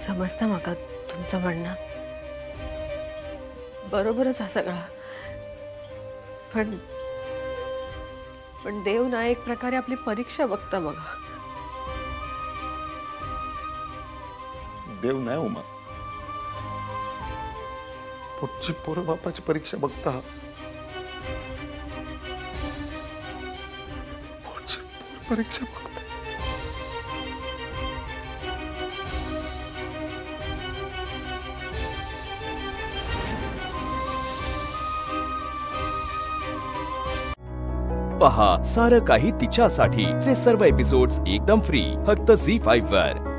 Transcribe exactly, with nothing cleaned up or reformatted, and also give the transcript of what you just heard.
समजतं माका तुमचं म्हणणं, बरोबरच हा सगळा, पण पण देव ना एक प्रकारे आपली परीक्षा बघता बघा. देव नाही उमा, पुढची पोरं बापाची परीक्षा बघता. पुढची पोर परीक्षा बघता. पहा सारं काही तिच्यासाठी चे सर्व एपिसोड्स एकदम फ्री फक्त झी फाईव्ह वर.